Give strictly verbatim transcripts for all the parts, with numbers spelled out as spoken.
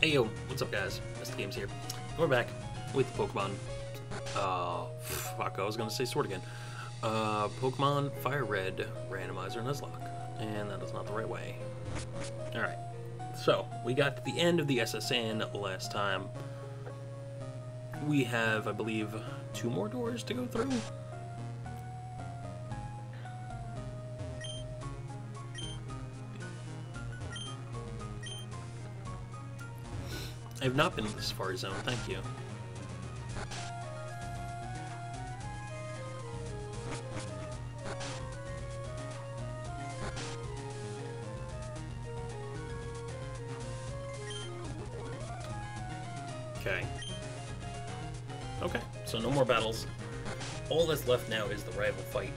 Hey yo, what's up guys? Mister Games here. We're back with the Pokemon, uh, fuck, I was gonna say sword again. Uh, Pokemon Fire Red Randomizer Nuzlocke. And that is not the right way. Alright, so, we got to the end of the S S N last time. We have, I believe, two more doors to go through. I have not been to the Safari Zone, thank you. Okay. Okay, so no more battles. All that's left now is the rival fight.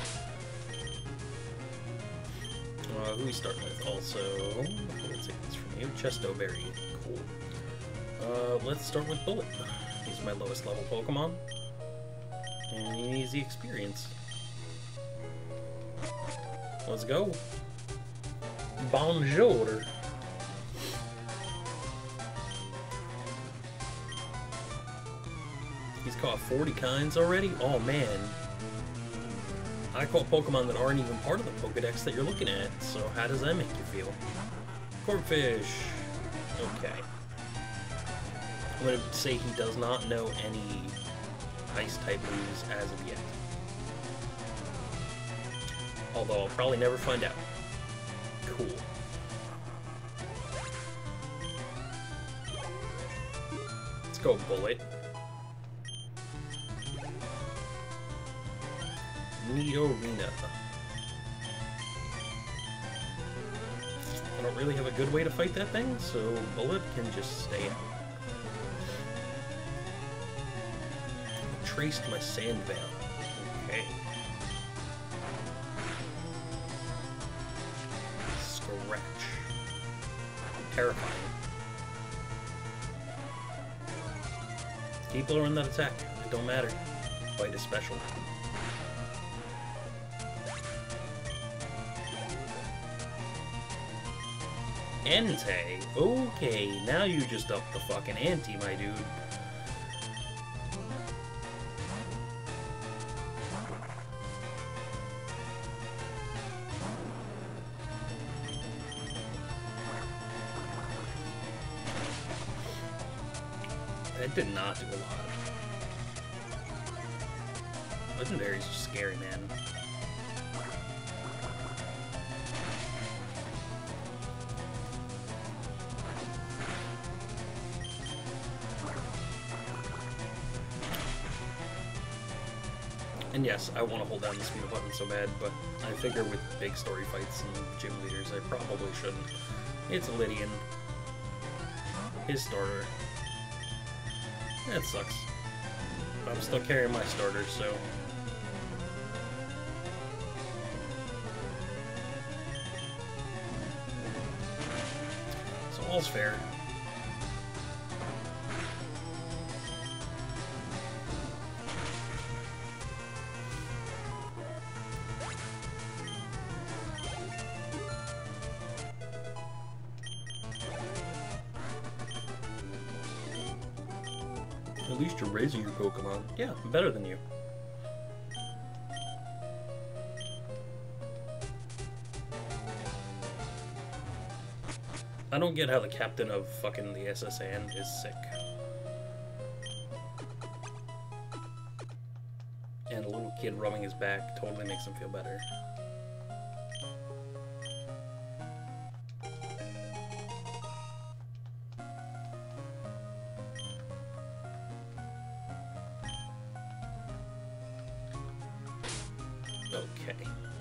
Uh, who we start with? Also, let's take this from you. Chesto Berry. Cool. Uh, let's start with Bullet. He's my lowest level Pokemon. And he needs the experience. Let's go. Bonjour. He's caught forty kinds already? Oh man. I caught Pokemon that aren't even part of the Pokedex that you're looking at, so how does that make you feel? Corphish. Okay. I'm going to say he does not know any Ice-type moves as of yet. Although I'll probably never find out. Cool. Let's go, Bullet. Nidorina. I don't really have a good way to fight that thing, so Bullet can just stay out. Traced my Sand Veil. Okay. Scratch. Terrifying. Keep lowering that attack. It don't matter. Fight is special. Entei. Okay, now you just upped the fucking ante, my dude. That did not do a lot. Legendary's just scary, man. And yes, I want to hold down the speed button so bad, but I figure with big story fights and gym leaders, I probably shouldn't. It's Lydian. His starter. That sucks. But I'm still carrying my starter, so... So all's fair. At least you're raising your Pokemon. Yeah, I'm better than you. I don't get how the captain of fucking the S S N is sick. And a little kid rubbing his back totally makes him feel better. Okay.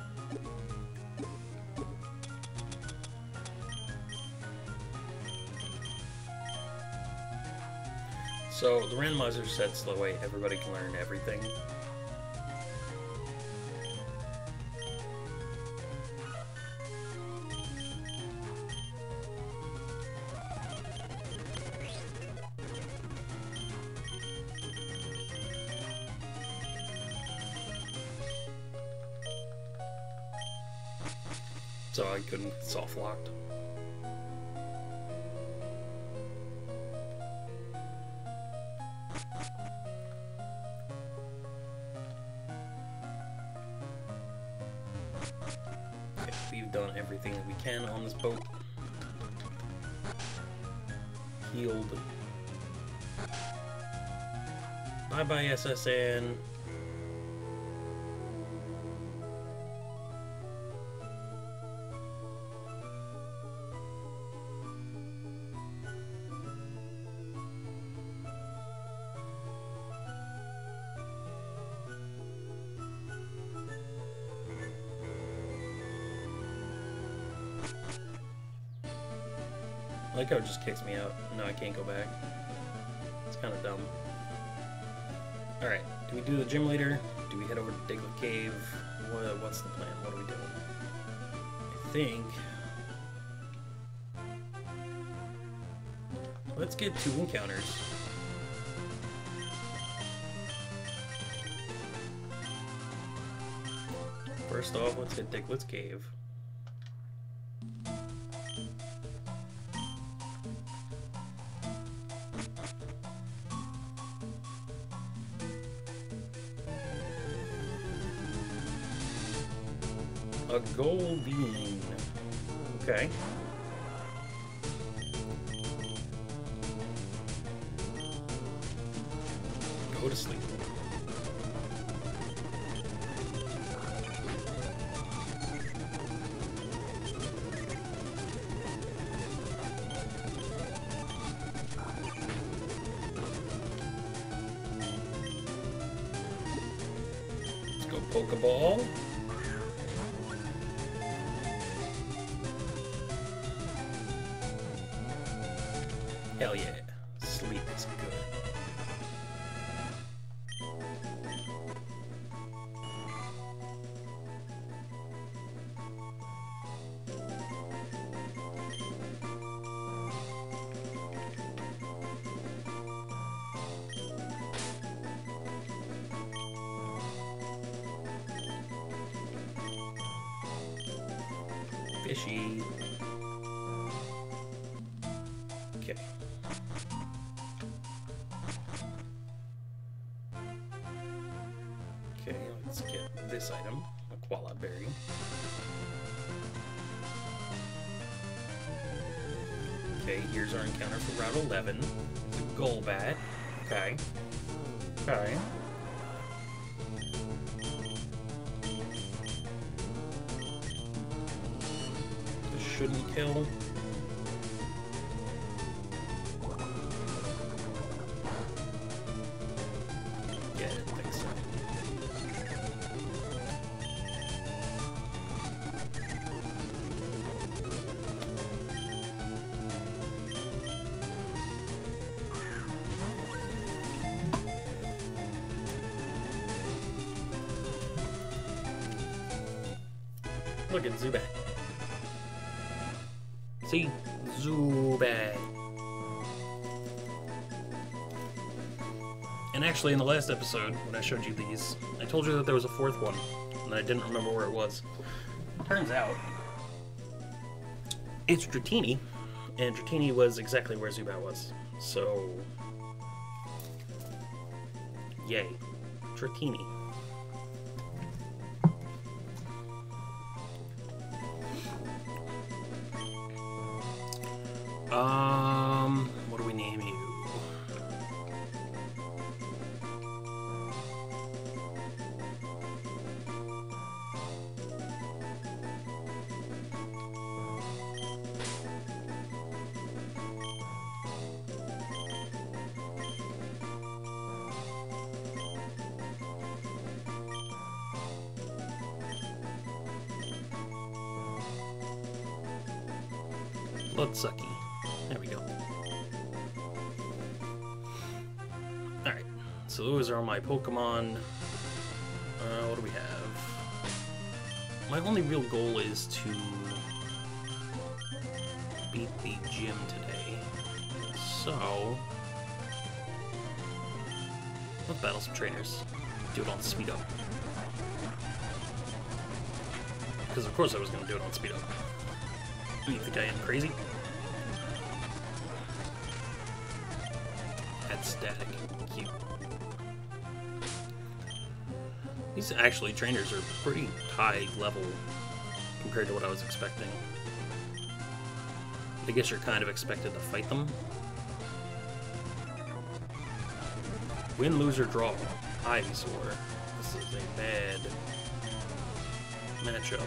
So, the randomizer sets the way everybody can learn everything. so I couldn't soft locked. want everything that we can on this boat. Healed. Bye-bye, S S N. I like how it just kicks me out. No, I can't go back. It's kind of dumb. Alright, do we do the gym later? Do we head over to Diglett Cave? What, what's the plan? What are we doing? I think... let's get two encounters. First off, let's hit Diglett's Cave. A gold bean. Okay. Go to sleep. Let's go Pokeball. Hell yeah, sleep is good. Fishy. Okay. Okay, let's get this item, a Qualla Berry. Okay, here's our encounter for Route eleven. It's a Golbat. Okay. Okay. This shouldn't kill. Yeah, I didn't think so. Look at Zubat. See? Zubat. And actually, in the last episode, when I showed you these, I told you that there was a fourth one, and I didn't remember where it was. Turns out, it's Dratini, and Dratini was exactly where Zubat was. So, yay. Dratini. Um, what do we name you? Bloodsucky. There we go. Alright, so those are all my Pokemon. Uh, what do we have? My only real goal is to beat the gym today. So, let's battle some trainers. Do it on speed up. Because of course I was going to do it on speed up. Do you think I am crazy? That's static. Cute. These actually trainers are pretty high level compared to what I was expecting. I guess you're kind of expected to fight them. Win, lose, or draw. Ivysaur. This is a bad matchup.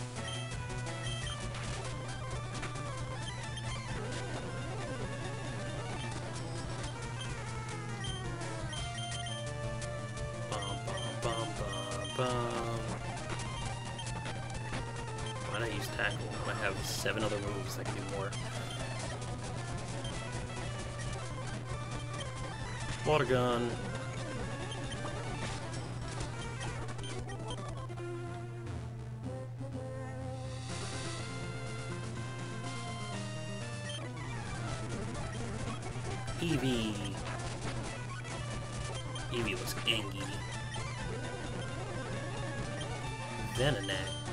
Why'd I use tackle? I have seven other moves that can do more. Water gun. Eevee. Eevee looks angry. Venonat.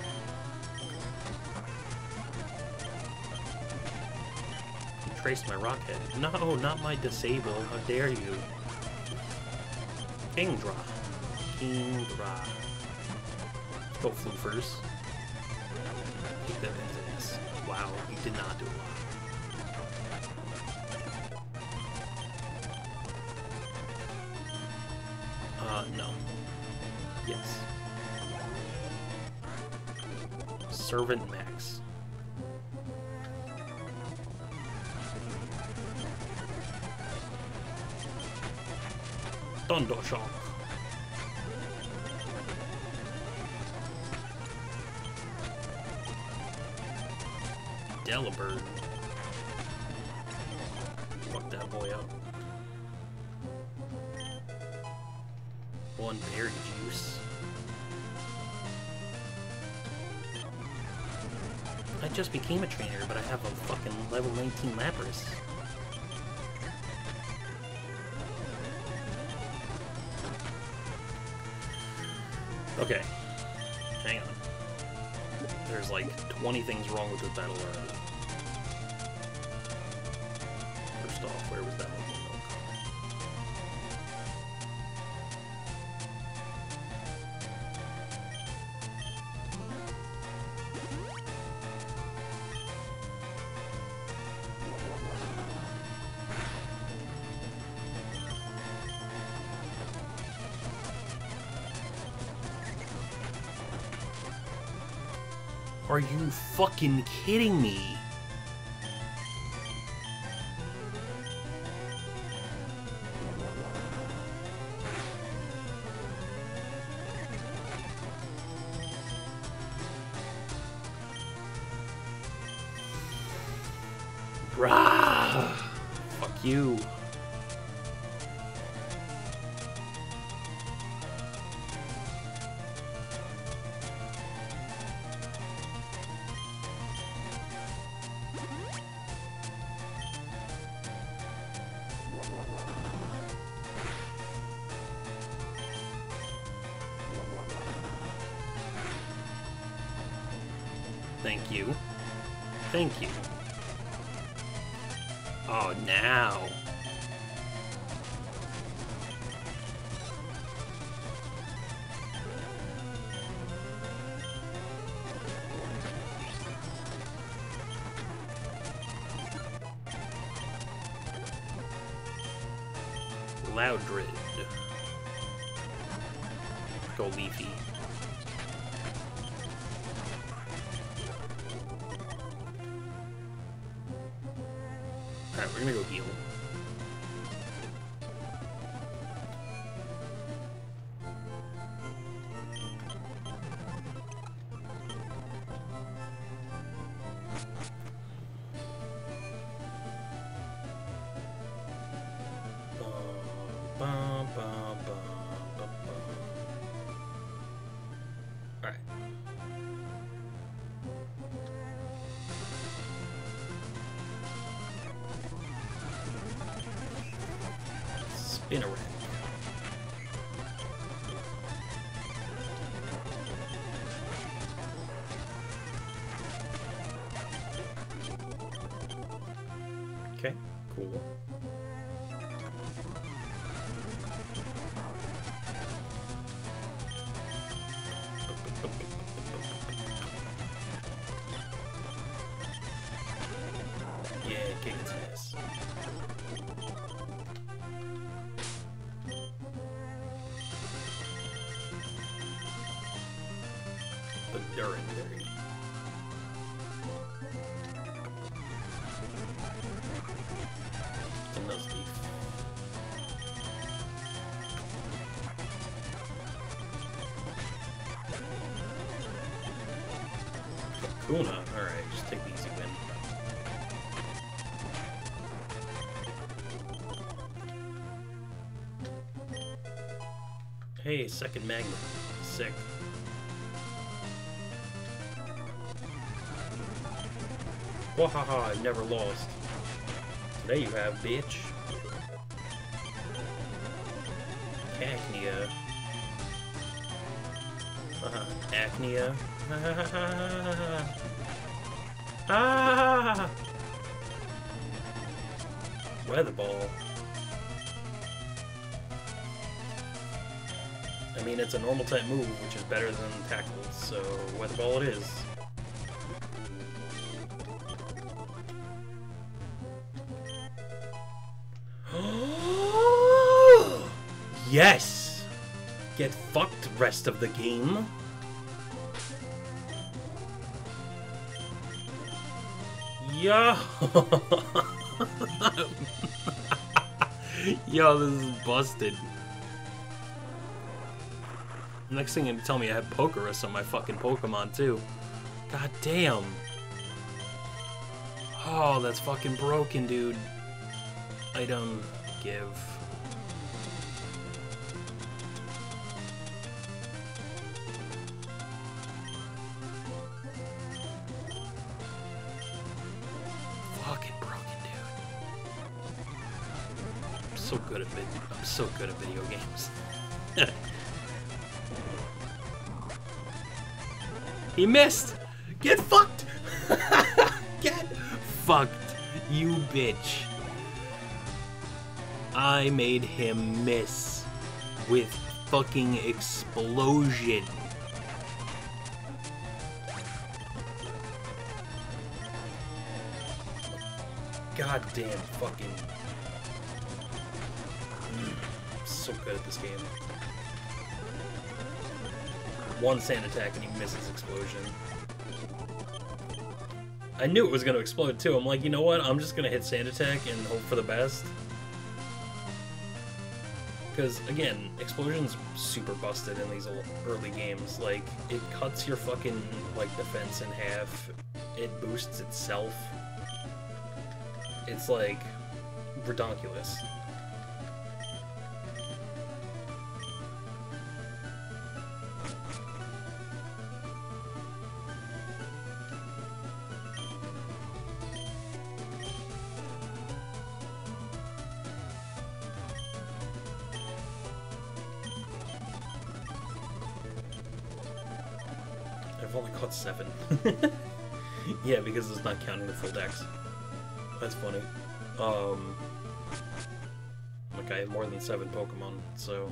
Trace my rocket. No, not my disable. How dare you? Kingdra. Kingdra. Let's go Floofers. Keep that into this. Wow, you did not do a lot. Uh, no. Yes. Servant Max. Thunder Shock. Delibird. Fuck that boy up. One berry juice. I just became a trainer, but I have a fucking level nineteen Lapras. Okay. Hang on. There's like twenty things wrong with this battle already. First off, where was that one? Are you fucking kidding me? Brah! Fuck you. Thank you. Thank you. Oh, now. Loudred. Go Leafy. Alright, we're gonna go heal. Alright. Spinarak. Okay, cool. kick its ass. The Duranberry. The Nuzleaf. Kakuna. Alright, just take the easy win. Hey, second magnet. Sick. Wahaha, I've never lost. Today you have, bitch. Cacnea. Uh, Acnea. Ah! Weather ball. I mean, it's a normal type move, which is better than tackle, so weather ball it is. Yes! Get fucked, rest of the game. Yo! Yo, this is busted. Next thing you tell me I have Pokerus on my fucking Pokemon too. God damn. Oh, that's fucking broken, dude. Item, give. Fucking broken, dude. I'm so good at vid I'm so good at video games. He missed! Get fucked! Get fucked, you bitch. I made him miss with fucking explosion. Goddamn fucking... I'm so good at this game. One sand attack and he misses explosion. I knew it was going to explode too. I'm like, you know what? I'm just going to hit sand attack and hope for the best. Because, again, explosion's super busted in these early games. Like, it cuts your fucking, like, defense in half. It boosts itself. It's, like, redonkulous. I've only caught seven. Yeah, because it's not counting the full dex. That's funny. Um, like I have more than seven Pokemon, so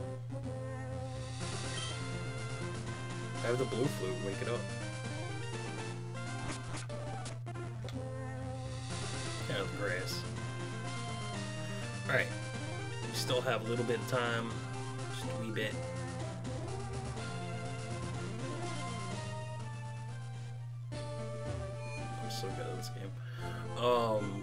I have the blue flute. Wake it up. Yeah, the grass. All right, we still have a little bit of time, just a wee bit. So good at this game. Um,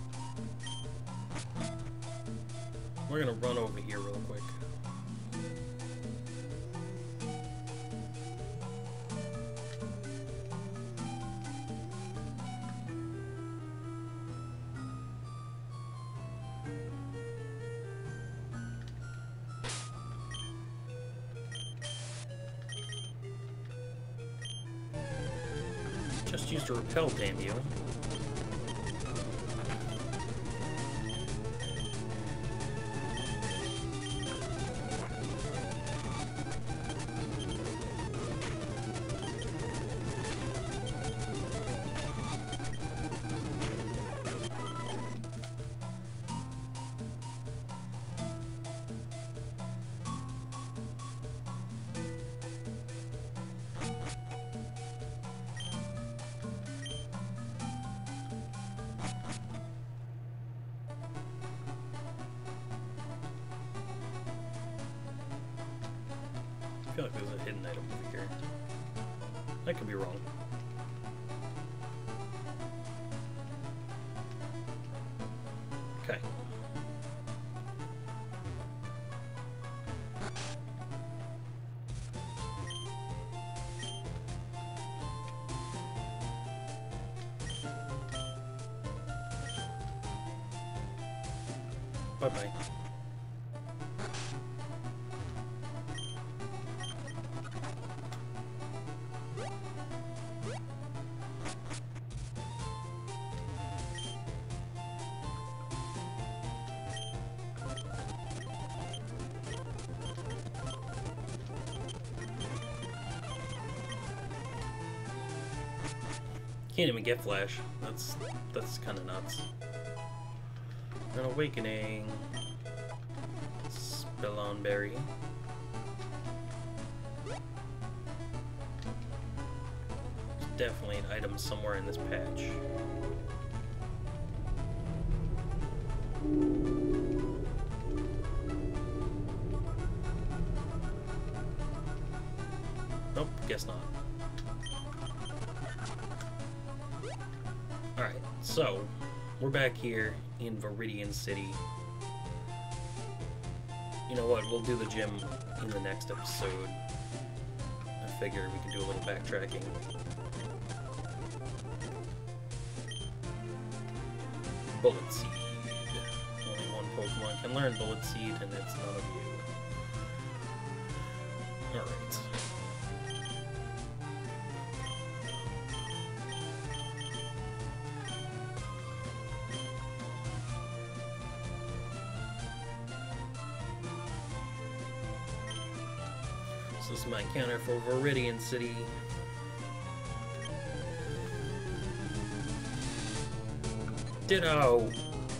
we're gonna run over here real quick. Just used a repel, damn you. I feel like there's a hidden item over here. I could be wrong. Okay. Bye-bye. Can't even get Flash. That's that's kind of nuts. An Awakening. Spillonberry. There's definitely an item somewhere in this patch. Nope, guess not. Alright, so, we're back here in Viridian City. You know what, we'll do the gym in the next episode. I figure we can do a little backtracking. Bullet Seed. Only one Pokemon can learn Bullet Seed, and it's none of you. Alright. So this is my encounter for Viridian City. Ditto!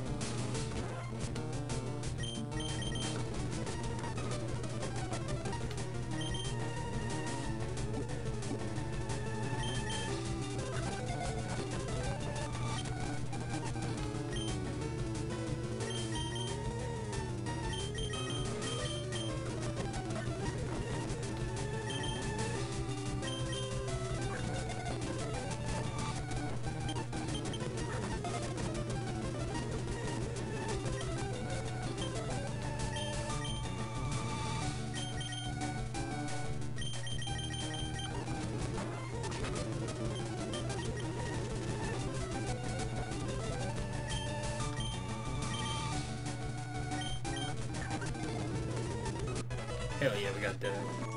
Hell yeah, we got that.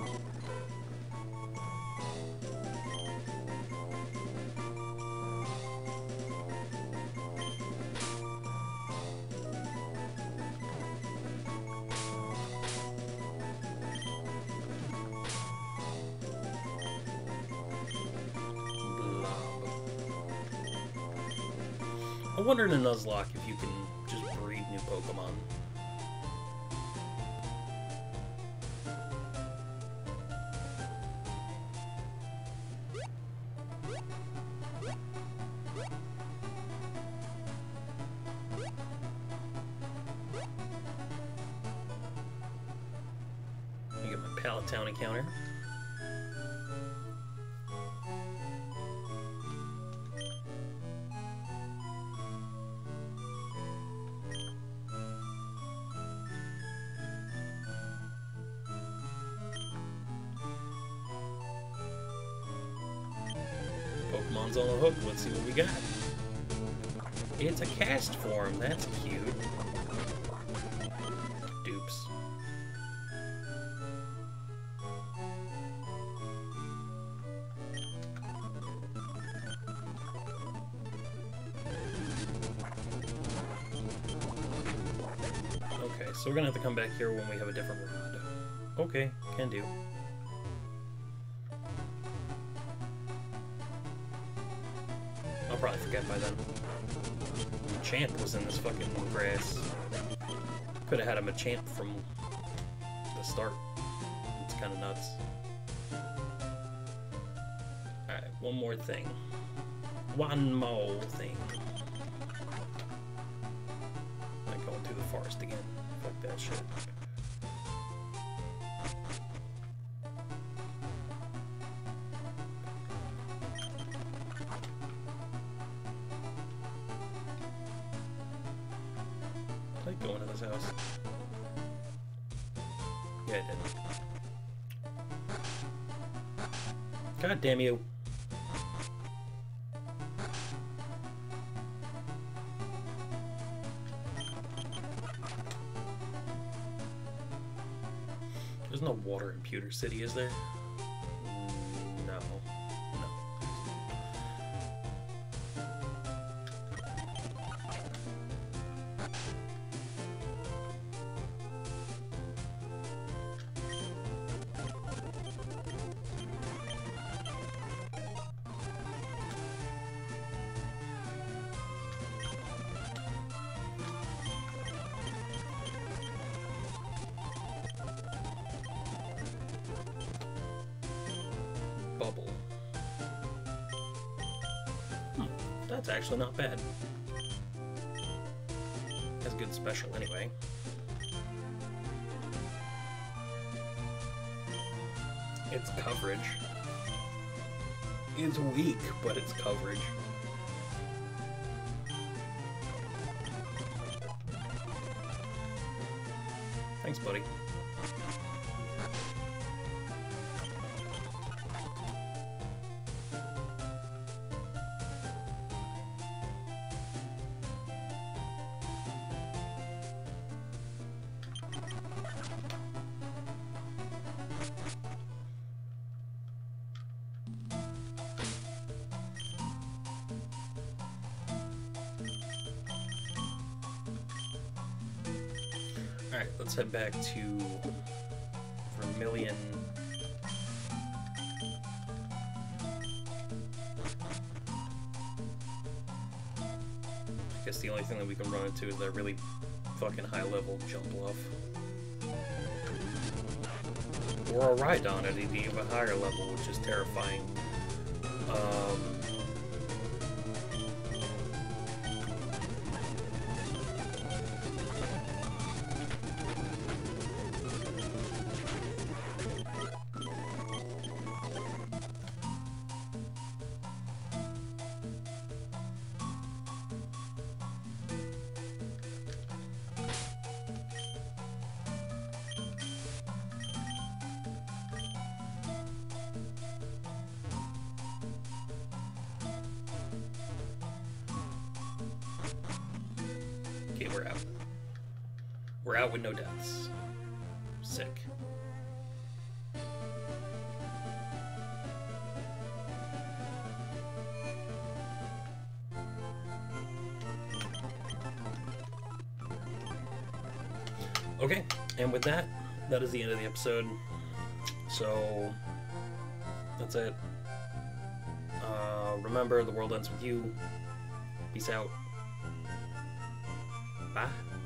I wonder in a Nuzlocke if you can just breed new Pokemon. I get my Pallet Town encounter. Pokemon's on the hook. Let's see what we got. It's a cast form. That's cute. Dupes. so we're gonna have to come back here when we have a different rod. Okay, can do. I'll probably forget by then. Machamp was in this fucking grass. Could have had a Machamp from the start. It's kind of nuts. Alright, one more thing. One more thing. I'm going through the forest again. Fuck that shit. Did I go into this house? Yeah, I did. God damn you. There's no water in Pewter City, is there? No. No. Bubble. Hmm, that's actually not bad. Has good special anyway. It's coverage. It's weak, but it's coverage. Thanks, buddy. Alright, let's head back to Vermilion. I guess the only thing that we can run into is that really fucking high level jump off. Or a Rhydon at an even higher level, which is terrifying. Um... Okay, we're out. We're out with no deaths. Sick. Okay, and with that, that is the end of the episode. So, that's it. Uh, remember, the world ends with you. Peace out. Bye.